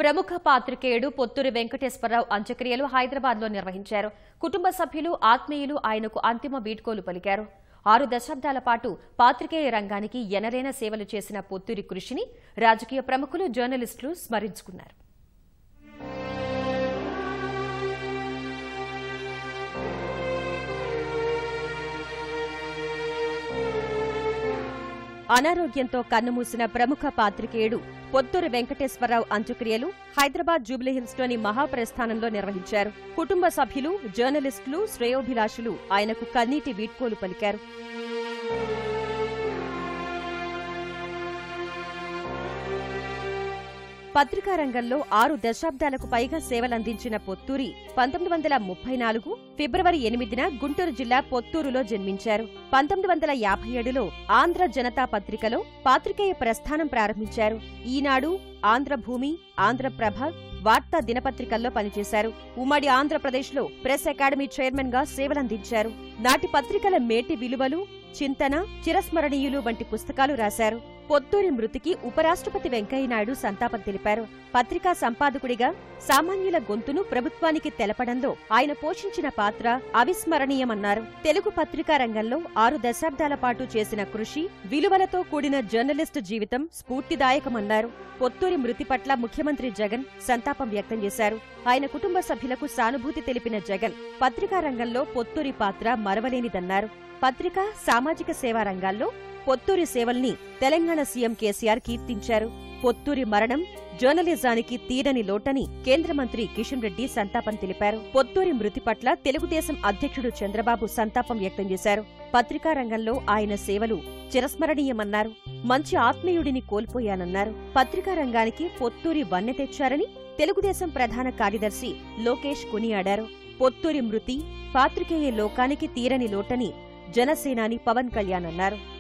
ప్రముఖ పాత్రికేయుడు పొత్తూరి వెంకటేశ్వరరావు అంత్యక్రియలు హైదరాబాద్లో నిర్వహించారు. కుటుంబ సభ్యులు, ఆత్మీయులు ఆయనకు అంతిమ వీడ్కోలు పలికారు. 6 దశాబ్దాల పాటు పాత్రికేయ రంగానికి ఎనలేని సేవలు చేసిన పొత్తూరి కృషిని రాజకీయ ప్రముఖులు, జర్నలిస్టులు స్మరించుకున్నారు. అనారోగ్యంతో కన్నుమూసిన ప్రముఖ పాత్రికేయుడు పొత్తూరి వెంకటేశ్వరరావు అంత్యక్రియలు హైదరాబాద్ జూబ్లీహిల్స్లోని మహాప్రస్థానంలో నిర్వహించారు. కుటుంబ సభ్యులు, జర్నలిస్టులు, శ్రేయోభిలాషులు ఆయనకు కన్నీటి వీడ్కోలు పలికారు. పత్రికా రంగంలో 6 దశాబ్దాలకు పైగా సేవలందించిన పొత్తూరి 1934 ఫిబ్రవరి 8న గుంటూరు జిల్లా పొత్తూరులో జన్మించారు. 1957లో ఆంధ్ర జనతా పత్రికలో పాత్రికేయ ప్రస్థానం ప్రారంభించారు. ఈనాడు, ఆంధ్రభూమి, ఆంధ్రప్రభ, వార్తా దినపత్రికల్లో పనిచేశారు. ఉమ్మడి ఆంధ్రప్రదేశ్లో ప్రెస్ అకాడమీ చైర్మన్ గా సేవలందించారు. నాటి పత్రికల మేటి విలువలు, చింతన, చిరస్మరణీయులు వంటి పుస్తకాలు రాశారు. పొత్తూరి మృతికి ఉపరాష్ట్రపతి వెంకయ్యనాయుడు సంతాపం తెలిపారు. పత్రికా సంపాదకుడిగా సామాన్యుల గొంతును ప్రభుత్వానికి తెలపడంలో ఆయన పోషించిన పాత్ర అవిస్మరణీయమన్నారు. తెలుగు పత్రికా రంగంలో 6 దశాబ్దాల పాటు చేసిన కృషి, విలువలతో కూడిన జర్నలిస్టు జీవితం స్ఫూర్తిదాయకమన్నారు. పొత్తూరి మృతి పట్ల ముఖ్యమంత్రి జగన్ సంతాపం వ్యక్తం చేశారు. ఆయన కుటుంబ సభ్యులకు సానుభూతి తెలిపిన జగన్ పత్రికా రంగంలో పొత్తూరి పాత్ర మరవలేనిదన్నారు. పత్రికా, సామాజిక సేవా రంగాల్లో పొత్తూరి సేవల్ని తెలంగాణ సీఎం కేసీఆర్ కీర్తించారు. పొత్తూరి మరణం జర్నలిజానికి తీరని లోటని కేంద్ర మంత్రి కిషన్ రెడ్డి సంతాపం తెలిపారు. పొత్తూరి మృతి పట్ల తెలుగుదేశం అధ్యక్షుడు చంద్రబాబు సంతాపం వ్యక్తం చేశారు. పత్రికా రంగంలో ఆయన సేవలు చిరస్మరణీయమన్నారు. మంచి ఆత్మీయుడిని కోల్పోయానన్నారు. పత్రికా రంగానికి పొత్తూరి వన్నె తెచ్చారని తెలుగుదేశం ప్రధాన కార్యదర్శి లోకేష్ కొనియాడారు. పొత్తూరి మృతి పాత్రికేయ లోకానికి తీరని లోటని జనసేనాని పవన్ కళ్యాణ్ అన్నారు.